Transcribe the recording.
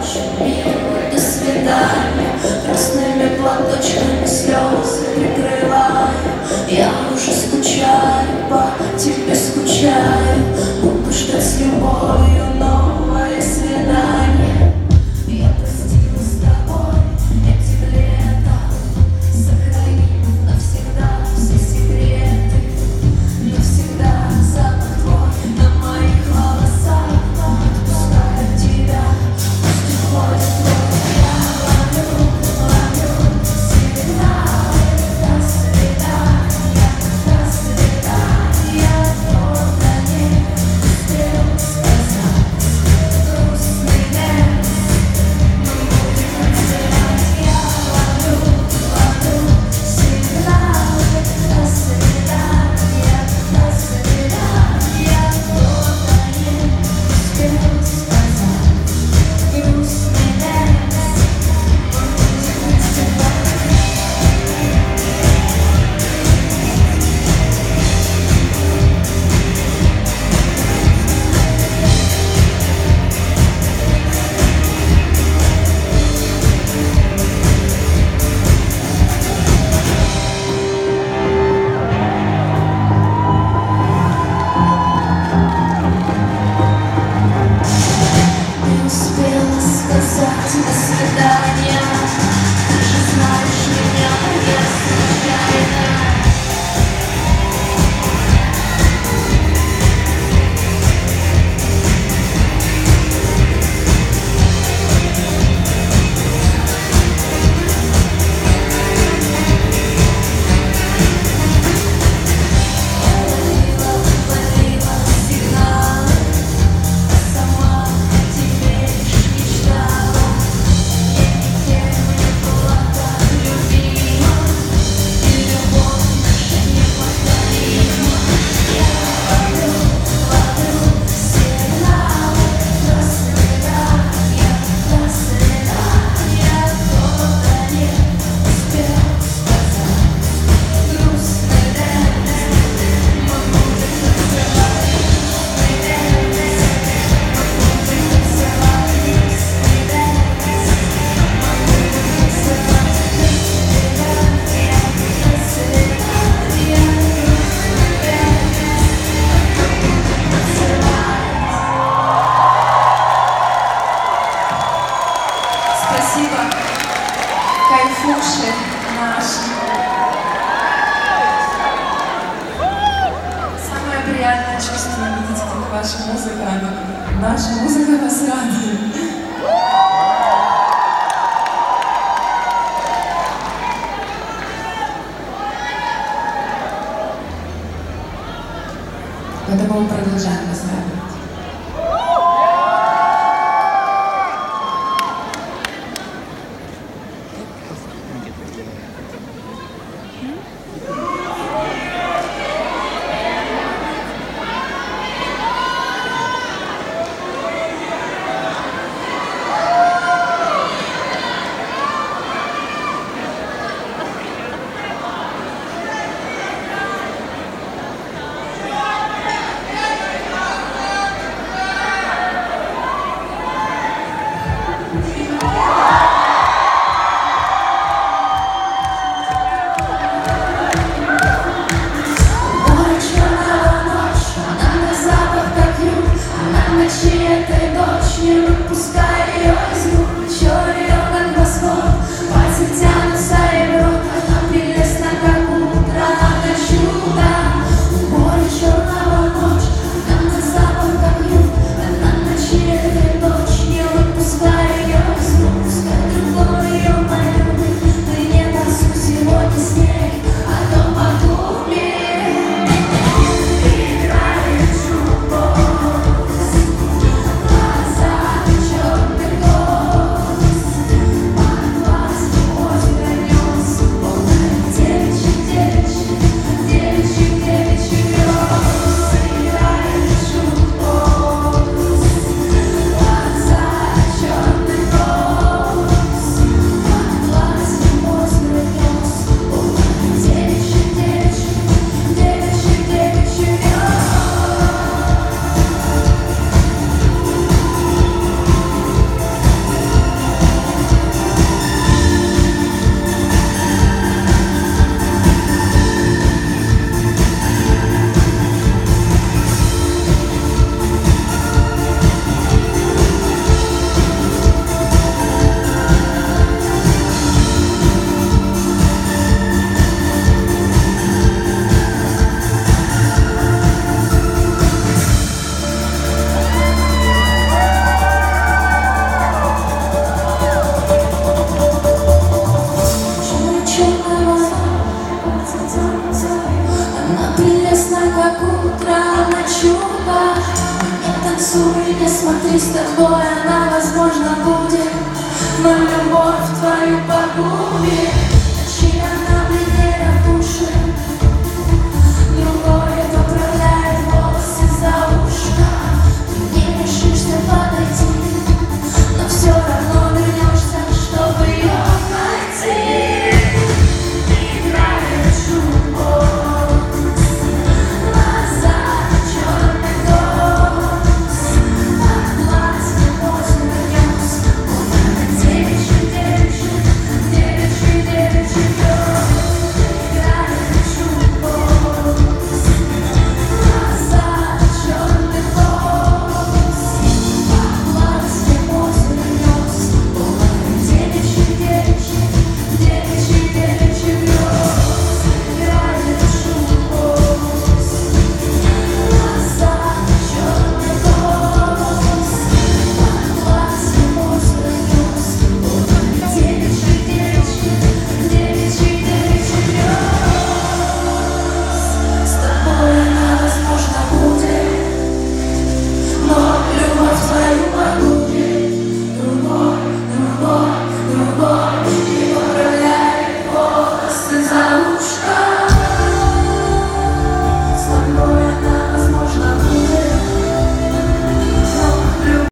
ночь, милый, до свидания. Красными платочками слезы прикрываю. Я уже скучаю, по тебе скучаю. Буду ждать с любовью новое свидание. Я простила с тобой этим летом. Сохраним навсегда все секреты. Навсегда запах твой на моих волосах. Отпускаю тебя, пусть уходит твой. Я ловлю, ловлю сигналы. До свидания, до свидания. Только не успел сказать грустный вес. Мы будем танцевать. Я ловлю, ловлю сигналы. До свидания, до свидания. Только не успел сказать грустный вес. Мы будем танцевать. Не успела сказать до свидания. Ты же знаешь меня, я случайно. Ловила сигналы, а сама о тебе лишь мечтала. Я никем не была так любима, и любовь наша неповторима. Я ловлю, ловлю сигналы. До свидания, до свидания. Только не успел сказать грустный вес. Мы будем танцевать грустный вес. Мы будем танцевать грустный вес. Мы будем танцевать до свидания, до свидания. Грустный вес. Мы будем танцевать. Спасибо, кайфуши наши. Самое приятное чувство видеть, как ваша музыка вас радует. Поэтому мы продолжаем вас радовать. Смотри, с тобой она, возможно, будет, но любовь твою погубит.